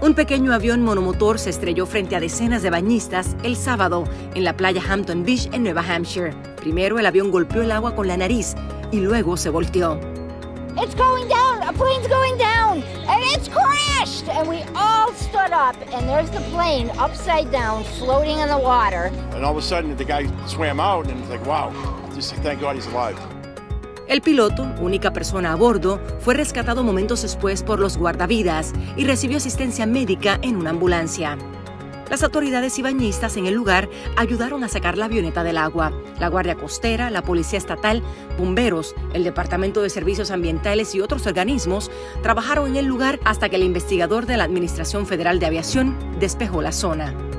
Un pequeño avión monomotor se estrelló frente a decenas de bañistas el sábado en la playa Hampton Beach en Nueva Hampshire. Primero el avión golpeó el agua con la nariz y luego se volteó. It's going down, a plane's going down, and it's crashed! And we all stood up, and there's the plane upside down, floating in the water. And all of a sudden the guy swam out, and it's like, wow, just thank God he's alive. El piloto, única persona a bordo, fue rescatado momentos después por los guardavidas y recibió asistencia médica en una ambulancia. Las autoridades y bañistas en el lugar ayudaron a sacar la avioneta del agua. La Guardia Costera, la Policía Estatal, bomberos, el Departamento de Servicios Ambientales y otros organismos trabajaron en el lugar hasta que el investigador de la Administración Federal de Aviación despejó la zona.